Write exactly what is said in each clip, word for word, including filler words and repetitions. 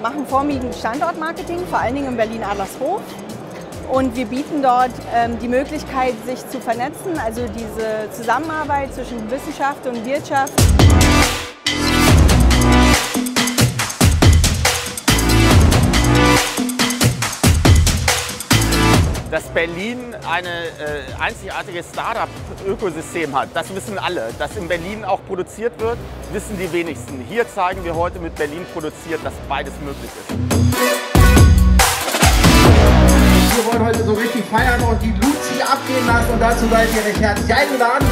machen vorwiegend Standortmarketing, vor allen Dingen in Berlin-Adlershof. Und wir bieten dort ähm, die Möglichkeit, sich zu vernetzen, also diese Zusammenarbeit zwischen Wissenschaft und Wirtschaft. Dass Berlin ein äh, einzigartiges Start-up-Ökosystem hat, das wissen alle. Dass in Berlin auch produziert wird, wissen die wenigsten. Hier zeigen wir heute mit Berlin produziert, dass beides möglich ist. Wir wollen heute so richtig feiern und die Luzi abgehen lassen und dazu seid ihr recht herzlich eingeladen.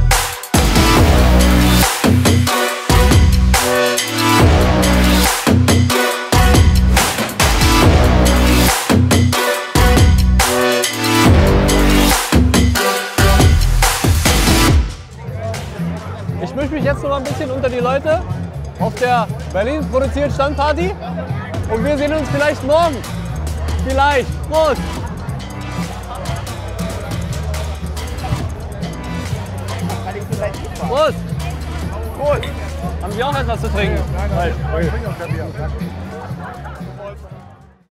Ich mische mich jetzt noch mal ein bisschen unter die Leute auf der Berlin produziert Standparty und wir sehen uns vielleicht morgen. Vielleicht. Prost! Prost! Prost! Haben Sie auch etwas zu trinken? Nein, nein.